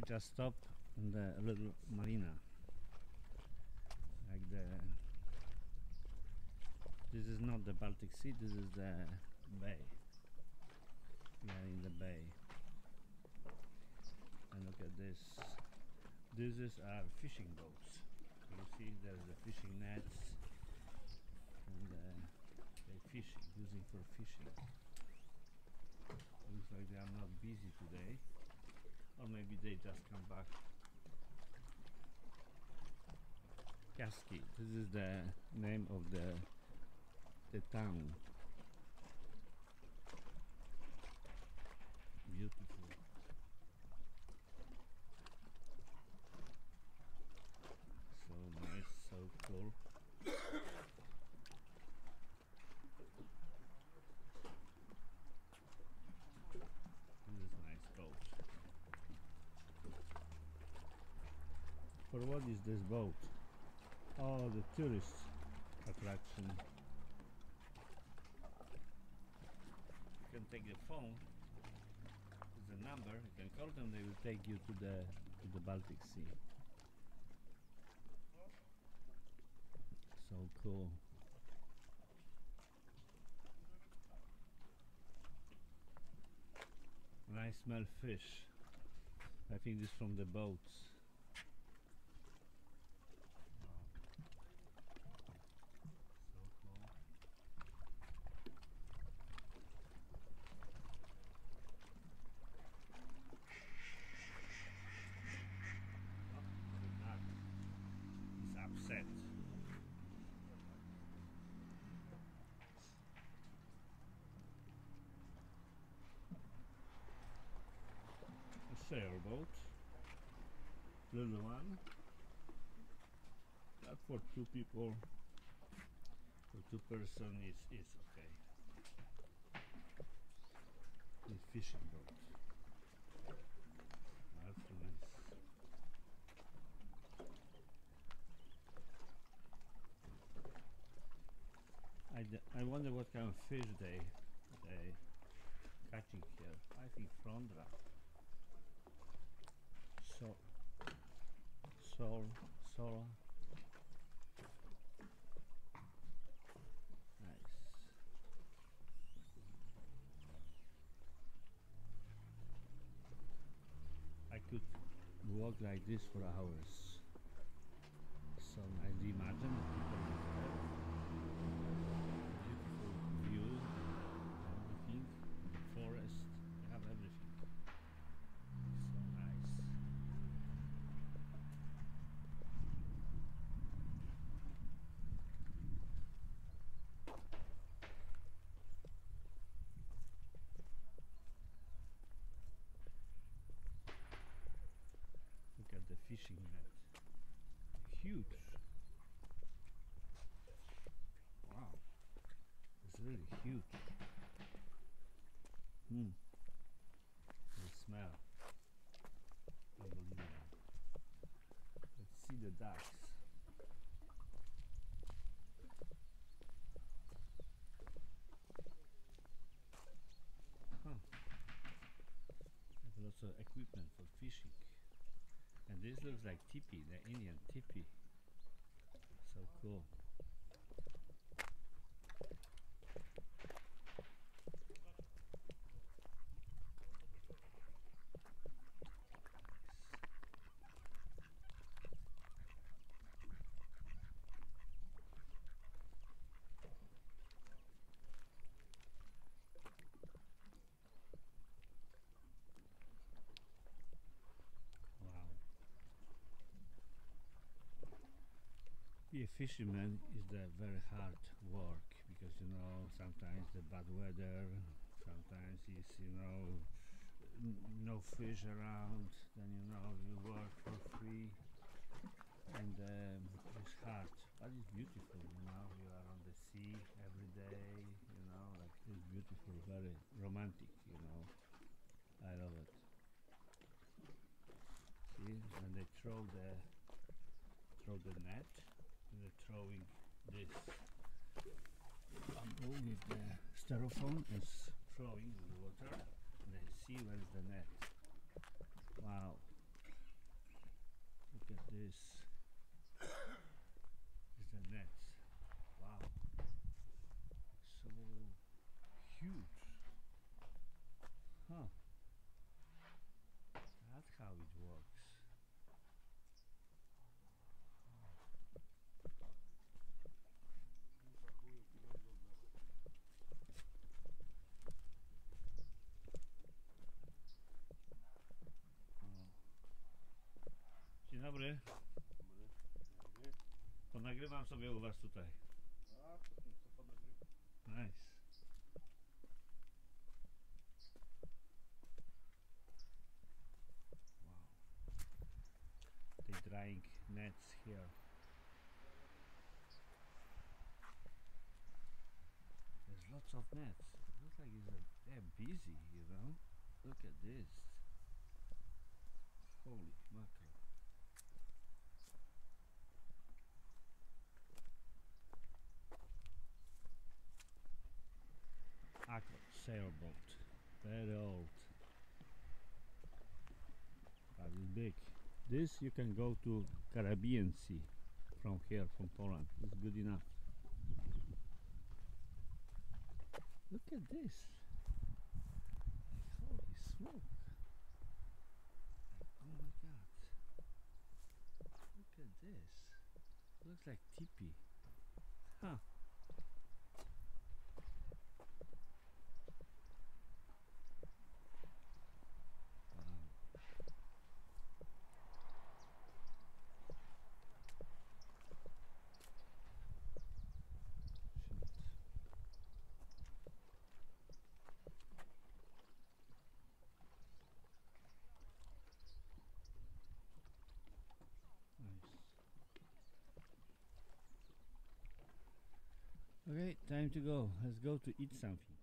just stopped in the little marina, like this is not the Baltic Sea, this is the bay. We are in the bay, and look at this. These are fishing boats. You see there's the fishing nets, and they fish, using for fishing. Looks like they are not busy today, or maybe they just come back. Kaski, this is the name of the town. Beautiful. So nice, so cool. This is nice boat. For what is this boat? Oh, the tourist attraction. You can take the phone, the number, you can call them, they will take you to the Baltic Sea. So cool. And I smell fish. I think this from the boats. So cool. The duck is upset. A sailboat, little one. That for two people, for two person is okay. It's fishing boat. That's nice. I wonder what kind of fish they catching here. I think frondra. So sola. Nice. I could walk like this for hours. So nice. Do you imagine the people live there? Beautiful view, everything, the forest, they have everything. So nice. Look at the fishing net. Huge. Wow. It's really huge. The smell. Unbelievable. Let's see the ducks. Huh. Have lots of equipment for fishing. And this looks like teepee, the Indian teepee. So cool. Wow. Be a fisherman is the very hard work, because sometimes the bad weather, sometimes it's no fish around, then you work for free, and it's hard, but it's beautiful. You are on the sea every day, like it's beautiful, very romantic. I love it. See, when they throw the net, and they're throwing this bamboo with the styrofoam is throwing in the water, and they see where is the net. Wow, this is the nets. Wow, so huge. Huh. That's how it works. O. Dzień dobry. To nagrywam sobie u was tutaj. Nice. Wow. They drying nets here. There's lots of nets. It looks like they're busy, you know. Look at this. Holy mackerel. Aqua sailboat. Very old. That is big. This you can go to Caribbean Sea from here, from Poland. It's good enough. Look at this. Holy smoke. Oh my god. Look at this. Looks like teepee. Huh. Okay, time to go. Let's go to eat something.